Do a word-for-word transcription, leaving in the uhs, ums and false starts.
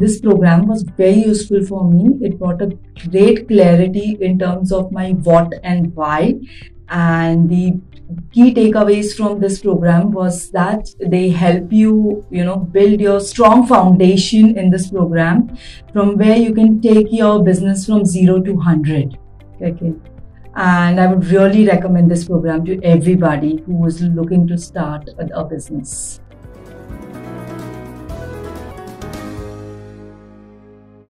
this program was very useful for me. It brought a great clarity in terms of my what and why. And the key takeaways from this program was that they help you, you know, build your strong foundation in this program from where you can take your business from zero to one hundred. Okay. And I would really recommend this program to everybody who is looking to start a, a business.